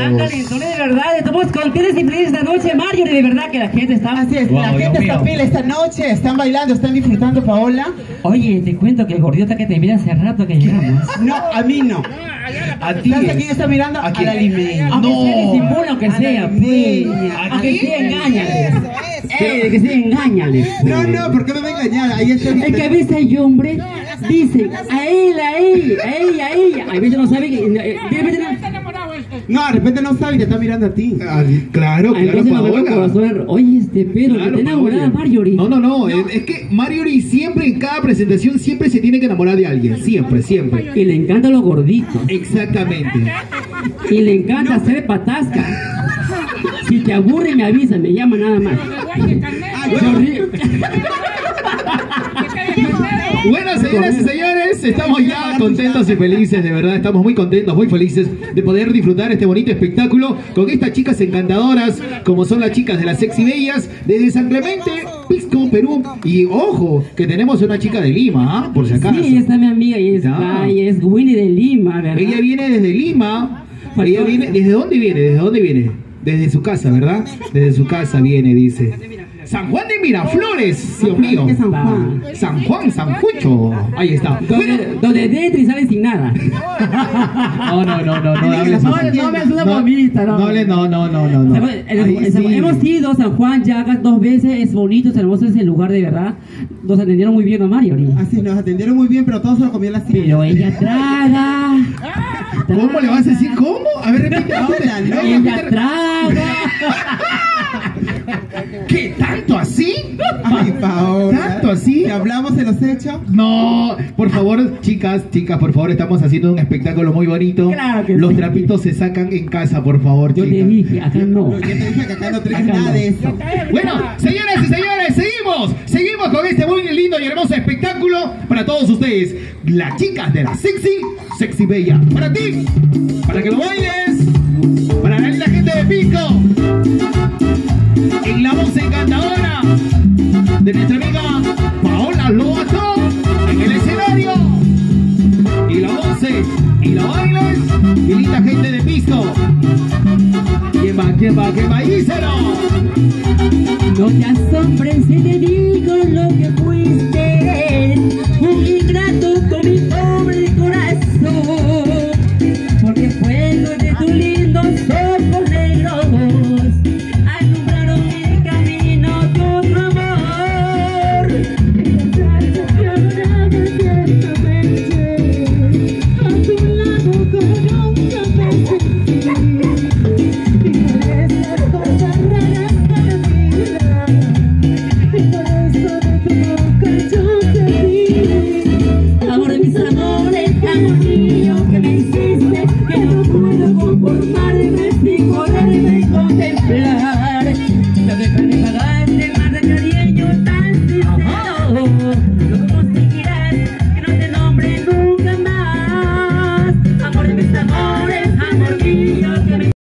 Gran calentones, de verdad, estamos contentos y felices esta noche, Marjorie, de verdad que la gente está... Así es, la gente está pila esta noche, están bailando, están disfrutando, Paola. Oye, te cuento que el gordito que te mira hace rato que llegamos. No, a mí no. A ti. ¿Sabes a quién está mirando? A la limeña. Aunque sea disimula, aunque sea, pues. Aunque sea, engáñale. Que sea, engáñale. No, no, ¿por qué me va a engañar? Ahí está. El que avisa el hombre, dice, a él, a ella, a ella. A veces no sabe que... No, de repente no sabe y te está mirando a ti. Claro, Entonces nos vemos Paola. corazón. Oye, pero que te enamorada, Marjorie. No, es que Marjorie siempre en cada presentación siempre se tiene que enamorar de alguien, siempre. Y le encantan los gorditos. Exactamente. Y le encanta hacer patasca. Si te aburre me avisa, me llama nada más. Bueno, señoras y señores, estamos ya contentos y felices, de verdad, estamos muy contentos, muy felices de poder disfrutar este bonito espectáculo con estas chicas encantadoras, como son las chicas de las Sexy Bellas, desde San Clemente, Pisco, Perú, y ojo, que tenemos una chica de Lima, ¿ah? Por si acaso. Sí, esta es mi amiga y es Winnie de Lima, ¿verdad? Ella viene desde Lima, ella viene, ¿desde dónde viene? ¿Desde dónde viene? Desde su casa, ¿verdad? Desde su casa viene, dice. San Juan de Miraflores, Dios mío. San Juan, San Jucho. Ahí está. Donde entra y sale sin nada. No. No me suena bonita, no. Hemos ido a San Juan ya 2 veces, es bonito, es hermoso ese lugar, de verdad. Nos atendieron muy bien a Marjorie. Así, nos atendieron muy bien, pero todos se lo comían la silla. Pero ella traga. ¿Cómo le vas a decir cómo? A ver, repite ahora. Ella traga. ¿Qué? ¿Tanto así? Ay, Paola. ¿Tanto así? ¿Te hablamos de los hechos? No, por favor, chicas, por favor, estamos haciendo un espectáculo muy bonito. Claro que los sí. trapitos se sacan en casa, por favor, Yo chicas. te dije, acá no. Yo te dije que acá no tenés Acá nada no. de eso. Bueno, señoras y señores, seguimos con este muy lindo y hermoso espectáculo para todos ustedes. Las chicas de la Sexy Bella. Para ti, para que lo bailes, para la gente de Pico. En la voz encantadora de nuestra amiga Paola Loato en el escenario. Y la voces y la bailes y linda gente de Pisco. ¿Quién va? ¡Díselo! No te asombres si te digo lo que fuiste.